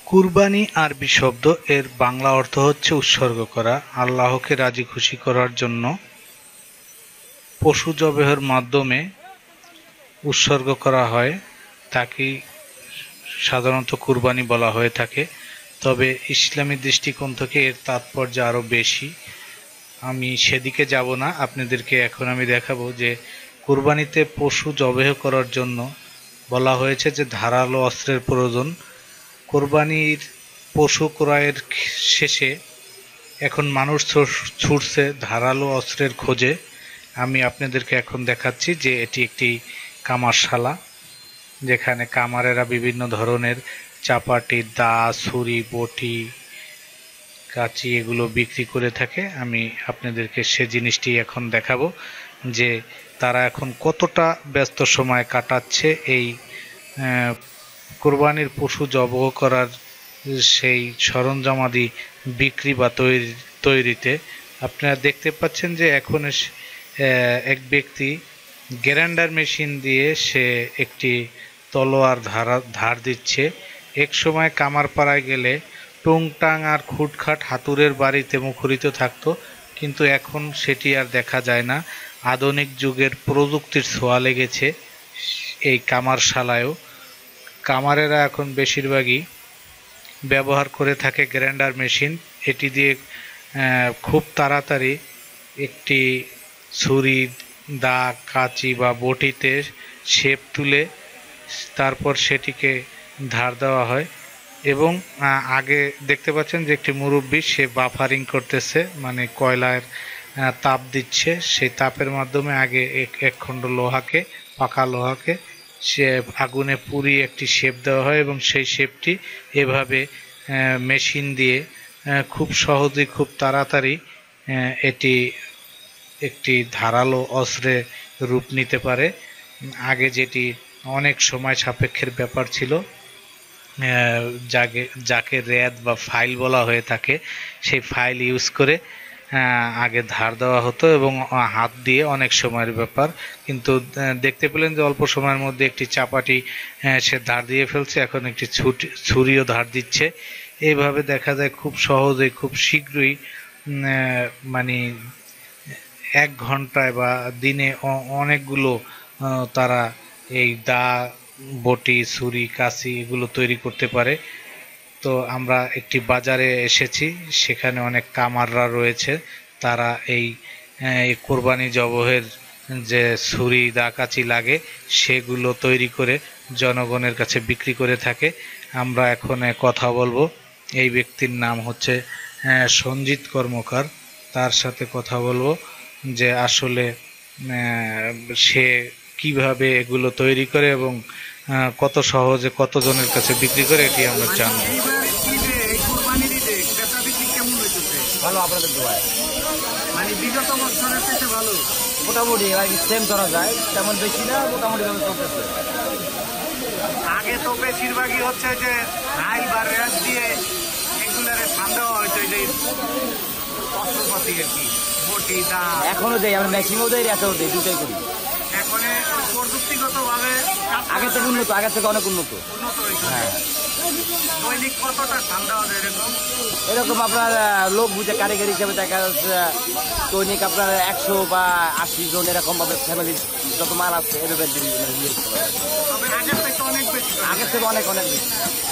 কুরবানি আরবি শব্দ এর বাংলা অর্থ হচ্ছে উৎসর্গ করা। আল্লাহকে রাজি খুশি করার জন্য পশু জবেহের মাধ্যমে উৎসর্গ করা হয়, তাকেই সাধারণত কুরবানি বলা হয়ে থাকে। তবে ইসলামী দৃষ্টিকোণ থেকে এর তাৎপর্য আরও বেশি। আমি সেদিকে যাব না, আপনাদেরকে এখন আমি দেখাবো যে কুরবানিতে পশু জবেহ করার জন্য বলা হয়েছে যে ধারালো অস্ত্রের প্রয়োজন। কোরবানির পশু ক্রয়ের শেষে এখন মানুষ ছুটছে ধারালো অস্ত্রের খোঁজে। আমি আপনাদেরকে এখন দেখাচ্ছি যে এটি একটি কামারশালা, যেখানে কামারেরা বিভিন্ন ধরনের চাপাটি, দা, ছুরি, বটি, কাঁচি এগুলো বিক্রি করে থাকে। আমি আপনাদেরকে সে জিনিসটি এখন দেখাবো যে তারা এখন কতটা ব্যস্ত সময় কাটাচ্ছে এই কোরবানির পশু জবাই করার সেই সরঞ্জামাদি বিক্রি বা তৈরিতে। আপনারা দেখতে পাচ্ছেন যে এখন এক ব্যক্তি গ্রাইন্ডার মেশিন দিয়ে সে একটি তলোয়ার ধার দিচ্ছে। এক সময় কামারপাড়ায় গেলে টুংটাং আর খুটখাট হাতুড়ের বাড়িতে মুখরিত থাকতো, কিন্তু এখন সেটি আর দেখা যায় না। আধুনিক যুগের প্রযুক্তির ছোঁয়া লেগেছে এই কামারশালায়ও। কামারেরা এখন বেশিরভাগই ব্যবহার করে থাকে গ্রাইন্ডার মেশিন। এটি দিয়ে খুব তাড়াতাড়ি একটি ছুরি, দা, কাঁচি বা বটিতে শেপ তুলে তারপর সেটিকে ধার দেওয়া হয়। এবং আগে দেখতে পাচ্ছেন যে একটি মুরব্বি সে বাফারিং করতেছে, মানে কয়লার তাপ দিচ্ছে। সেই তাপের মাধ্যমে আগে এক খণ্ড লোহাকে, পাকা লোহাকে সে আগুনে পুড়িয়ে একটি শেপ দেওয়া হয় এবং সেই শেপটি এভাবে মেশিন দিয়ে খুব সহজেই, খুব তাড়াতাড়ি এটি একটি ধারালো অস্ত্রে রূপ নিতে পারে। আগে যেটি অনেক সময় সাপেক্ষের ব্যাপার ছিল, যাকে রেদ বা ফাইল বলা হয়ে থাকে, সেই ফাইল ইউজ করে আগে ধার দেওয়া হতো এবং হাত দিয়ে অনেক সময়ের ব্যাপার। কিন্তু দেখতে পেলেন যে অল্প সময়ের মধ্যে একটি চাপাটি সে ধার দিয়ে ফেলছে, এখন একটি ছুরিও ধার দিচ্ছে। এইভাবে দেখা যায় খুব সহজেই, খুব শীঘ্রই, মানে 1 ঘন্টায় বা দিনে অনেকগুলো তারা এই দা, বটি, ছুরি, কাঁচি এগুলো তৈরি করতে পারে। তো আমরা একটি বাজারে এসেছি, সেখানে অনেক কামাররা রয়েছে। তারা এই কোরবানি জবহের যে ছুরি, দা, কাঁচি লাগে সেগুলো তৈরি করে জনগণের কাছে বিক্রি করে থাকে। আমরা এখন কথা বলবো, এই ব্যক্তির নাম হচ্ছে সঞ্জিত কর্মকার। তার সাথে কথা বলবো যে আসলে সে কিভাবে এগুলো তৈরি করে এবং কত সহজে কতজনের কাছে বিক্রি করে এটি আমরা জানবো। ভালো, আপনাদের দোয়ায়। মানে বিগত বছরের থেকে ভালো, মোটামুটি সেম ধরা যায়, তেমন বেশি না, মোটামুটি ভাবে চলতেছে। আগে তো বেশিরভাগই হচ্ছে যে হাই বা রেস দিয়ে এগুলোর ঠান্ডা হয়েছে যে অস্ত্রপাতি আর কি, বটি, দা। এখনো দেয়, আমরা ম্যাক্সিমাম দেয়, রেসও দেয়, দুটাই করি। এখন প্রযুক্তিগতভাবে আগের থেকে উন্নত, আগের থেকে অনেক উন্নত। হ্যাঁ, দৈনিক কতটা ঠান্ডা হবে এরকম আপনার লোক বুঝে কারিগরি হিসেবে দেখা যাচ্ছে দৈনিক আপনার 100 বা 80 জন এরকম ভাবে ফ্যামিলির যত মাল আছে এভাবে আগের থেকে অনেক অনেক বেশি।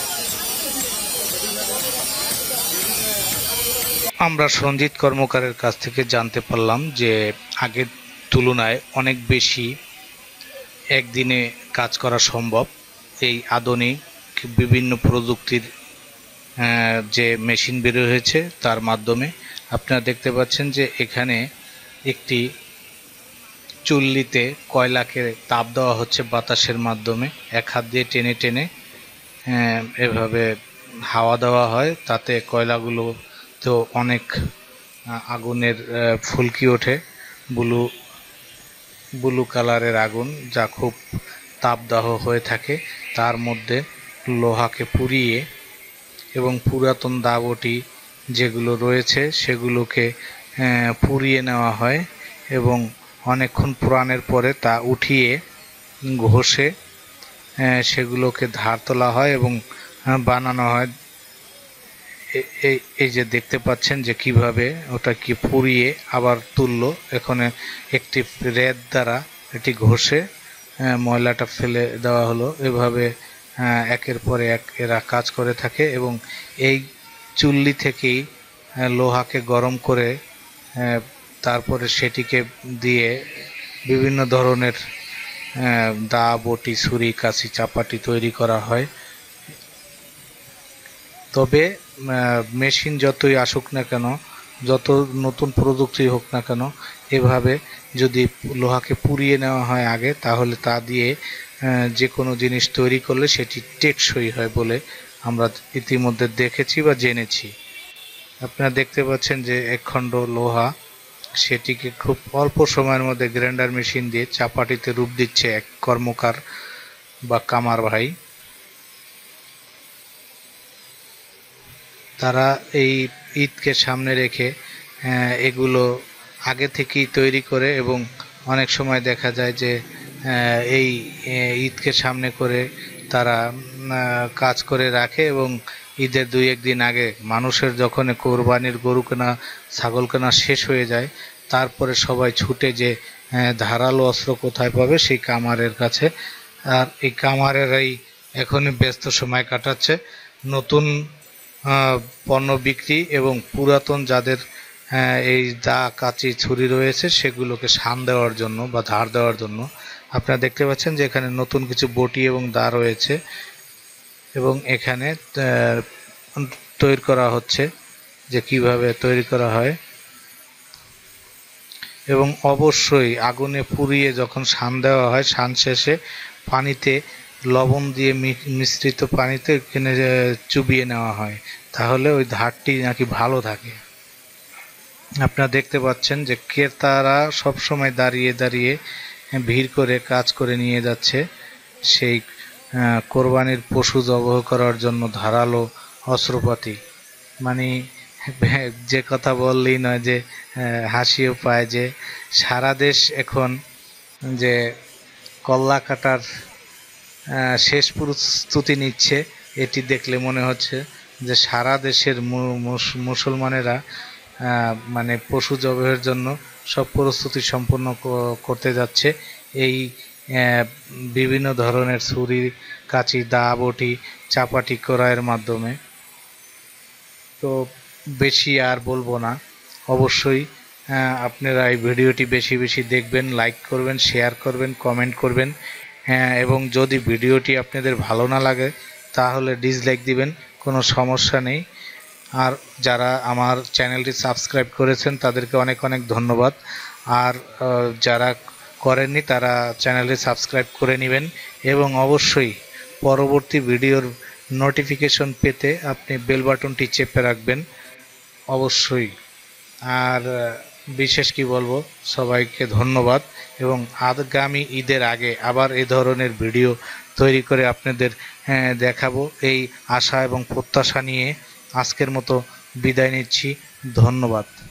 আমরা সঞ্জিত কর্মকারের কাছ থেকে জানতে পারলাম যে আগের তুলনায় অনেক বেশি একদিনে কাজ করা সম্ভব এই আধুনিক বিভিন্ন প্রযুক্তির যে মেশিন বের হয়েছে তার মাধ্যমে। আপনারা দেখতে পাচ্ছেন যে এখানে একটি চুল্লিতে কয়লাকে তাপ দেওয়া হচ্ছে বাতাসের মাধ্যমে। এক হাত দিয়ে টেনে টেনে এভাবে হাওয়া দেওয়া হয়, তাতে কয়লাগুলো তো অনেক আগুনের ফুলকি ওঠে, ব্লু কালারের আগুন, যা খুব তাপদাহ হয়ে থাকে। তার মধ্যে লোহাকে পুড়িয়ে এবং পুরাতন দাবটি যেগুলো রয়েছে সেগুলোকে পুড়িয়ে নেওয়া হয় এবং অনেকক্ষণ পুরানোর পরে তা উঠিয়ে ঘষে সেগুলোকে ধার তোলা হয় এবং বানানো হয় এই যে দেখতে পাচ্ছেন যে কিভাবে ওটাকে পুড়িয়ে আবার তুললো। এখানে একটি রেত দ্বারা এটি ঘষে ময়লাটা ফেলে দেওয়া হলো। এভাবে একের পরে এক এরা কাজ করে থাকে এবং এই চুল্লি থেকেই লোহাকে গরম করে তারপরে সেটিকে দিয়ে বিভিন্ন ধরনের দা, বটি, ছুরি, কাঁচি, চাপাটি তৈরি করা হয়। তবে মেশিন যতই আসুক না কেন, যত নতুন প্রযুক্তি হোক না কেন, এভাবে যদি লোহাকে পুড়িয়ে নেওয়া হয় আগে, তাহলে তা দিয়ে যে কোনো জিনিস তৈরি করলে সেটি টেকসই হয় বলে আমরা ইতিমধ্যে দেখেছি বা জেনেছি। আপনারা দেখতে পাচ্ছেন যে এক খণ্ড লোহা, সেটিকে খুব অল্প সময়ের মধ্যে গ্রাইন্ডার মেশিন দিয়ে চাপাটিতে রূপ দিচ্ছে এক কর্মকার বা কামার ভাই। তারা এই ঈদকে সামনে রেখে এগুলো আগে থেকেই তৈরি করে এবং অনেক সময় দেখা যায় যে এই ঈদকে সামনে করে তারা কাজ করে রাখে এবং ঈদের 2-1 দিন আগে মানুষের যখন কোরবানির গরু কেনা, ছাগল কেনা শেষ হয়ে যায়, তারপরে সবাই ছুটে যে ধারালো অস্ত্র কোথায় পাবে সেই কামারের কাছে। আর এই কামারেরাই এখনই ব্যস্ত সময় কাটাচ্ছে নতুন পণ্য বিক্রি এবং পুরাতন যাদের এই দা, কাঁচি, ছুরি রয়েছে সেগুলোকে শান দেওয়ার জন্য বা ধার দেওয়ার জন্য। আপনারা দেখতে পাচ্ছেন যে এখানে নতুন কিছু বটি এবং দা রয়েছে এবং এখানে তৈরি করা হচ্ছে যে কিভাবে তৈরি করা হয়। এবং অবশ্যই আগুনে পুড়িয়ে যখন শান দেওয়া হয়, শান শেষে পানিতে লবণ দিয়ে মিশ্রিত পানিতে এখানে চুবিয়ে নেওয়া হয়, তাহলে ওই ধারটি নাকি ভালো থাকে। আপনারা দেখতে পাচ্ছেন যে ক্রেতারা সবসময় দাঁড়িয়ে দাঁড়িয়ে ভিড় করে কাজ করে নিয়ে যাচ্ছে সেই কোরবানির পশু জবাহ করার জন্য ধারালো অস্ত্রপাতি। মানে যে কথা বললেই নয় যে হাসিও পায় যে সারা দেশ এখন যে কল্লা কাটার শেষ প্রস্তুতি নিচ্ছে, এটি দেখলে মনে হচ্ছে যে সারা দেশের মুসলমানেরা মানে পশু জবাইয়ের জন্য সব প্রস্তুতি সম্পন্ন করতে যাচ্ছে এই বিভিন্ন ধরনের ছুরি, কাঁচি, দা, বটি, চাপাটি করার মাধ্যমে। তো বেশি আর বলবো না, অবশ্যই আপনারা এই ভিডিওটি বেশি বেশি দেখবেন, লাইক করবেন, শেয়ার করবেন, কমেন্ট করবেন, এবং যদি ভিডিওটি আপনাদের ভালো না লাগে তাহলে ডিসলাইক দিবেন, কোনো সমস্যা নেই। আর যারা আমার চ্যানেলটি সাবস্ক্রাইব করেছেন তাদেরকে অনেক অনেক ধন্যবাদ। আর যারা করেননি তারা চ্যানেলটি সাবস্ক্রাইব করে নেবেন এবং অবশ্যই পরবর্তী ভিডিওর নোটিফিকেশন পেতে আপনি বেল বাটনটি চেপে রাখবেন অবশ্যই। আর বিশেষ কি বলবো, সবাইকে ধন্যবাদ এবং আগামী ঈদের আগে আবার এ ধরনের ভিডিও তৈরি করে আপনাদের দেখাবো এই আশা এবং প্রত্যাশা নিয়ে আজকের মতো বিদায় নিচ্ছি। ধন্যবাদ।